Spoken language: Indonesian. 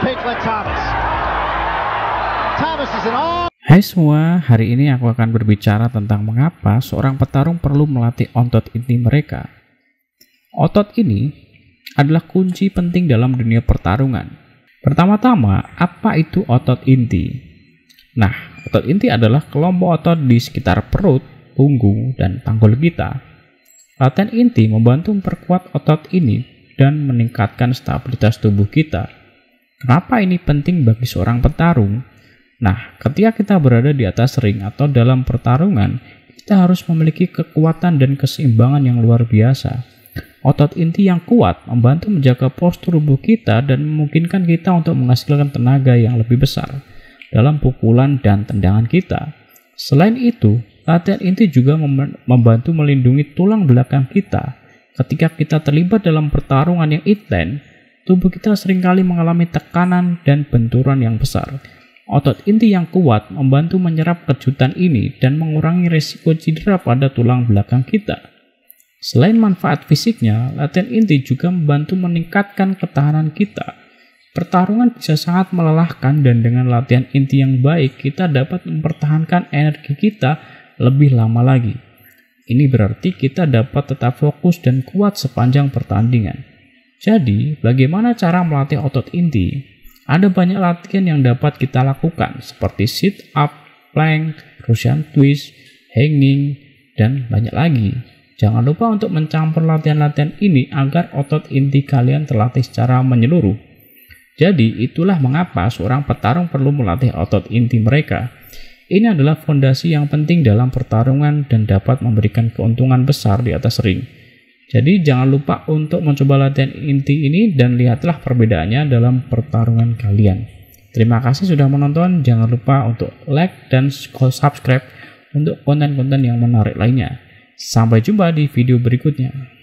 Hai semua, hari ini aku akan berbicara tentang mengapa seorang petarung perlu melatih otot inti mereka. Otot ini adalah kunci penting dalam dunia pertarungan. Pertama-tama, apa itu otot inti? Nah, otot inti adalah kelompok otot di sekitar perut, punggung, dan panggul kita. Latihan inti membantu memperkuat otot ini dan meningkatkan stabilitas tubuh kita. Kenapa ini penting bagi seorang petarung? Nah, ketika kita berada di atas ring atau dalam pertarungan, kita harus memiliki kekuatan dan keseimbangan yang luar biasa. Otot inti yang kuat membantu menjaga postur tubuh kita dan memungkinkan kita untuk menghasilkan tenaga yang lebih besar dalam pukulan dan tendangan kita. Selain itu, latihan inti juga membantu melindungi tulang belakang kita. Ketika kita terlibat dalam pertarungan yang intens, tubuh kita seringkali mengalami tekanan dan benturan yang besar. Otot inti yang kuat membantu menyerap kejutan ini dan mengurangi risiko cedera pada tulang belakang kita. Selain manfaat fisiknya, latihan inti juga membantu meningkatkan ketahanan kita. Pertarungan bisa sangat melelahkan dan dengan latihan inti yang baik, kita dapat mempertahankan energi kita lebih lama lagi. Ini berarti kita dapat tetap fokus dan kuat sepanjang pertandingan. Jadi, bagaimana cara melatih otot inti? Ada banyak latihan yang dapat kita lakukan seperti sit up, plank, Russian twist, hanging, dan banyak lagi. Jangan lupa untuk mencampur latihan-latihan ini agar otot inti kalian terlatih secara menyeluruh. Jadi itulah mengapa seorang petarung perlu melatih otot inti mereka. Ini adalah fondasi yang penting dalam pertarungan dan dapat memberikan keuntungan besar di atas ring. Jadi jangan lupa untuk mencoba latihan inti ini dan lihatlah perbedaannya dalam pertarungan kalian. Terima kasih sudah menonton, jangan lupa untuk like dan subscribe untuk konten-konten yang menarik lainnya. Sampai jumpa di video berikutnya.